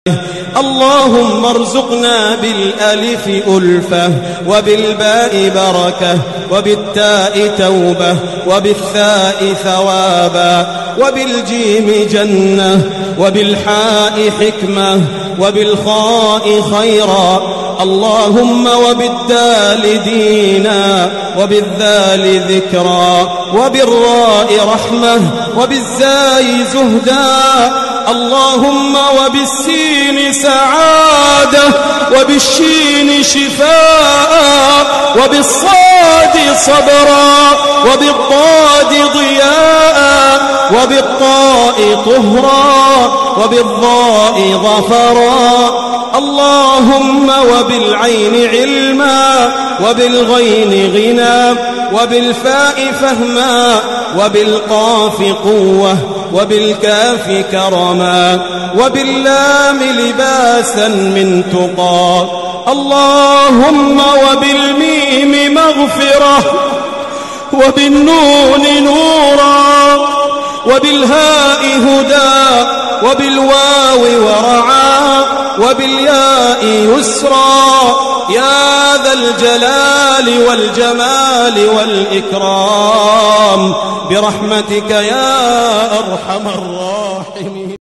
اللهم ارزقنا بالألف ألفة وبالباء بركة وبالتاء توبة وبالثاء ثوابا وبالجيم جنة وبالحاء حكمة وبالخاء خيرا. اللهم وبالدال دينا وبالذال ذكرا وبالراء رحمة وبالزاي زهدا. اللهم وبالسين سعادة وبالشين شفاء وبالصاد صبرا وبالضاد ضياء وبالطاء طهرا وبالضاء ظفرا. اللهم وبالعين علما وبالغين غنى وبالفاء فهما وبالقاف قوة وبالكاف كرما وباللام لباسا من تقى. اللهم وبالميم مغفرة وبالنون نورا وبالهاء هدى وبالواو ورعا وبالياء يسرا. يا ذا الجلال والجمال والإكرام برحمتك يا أرحم الراحمين.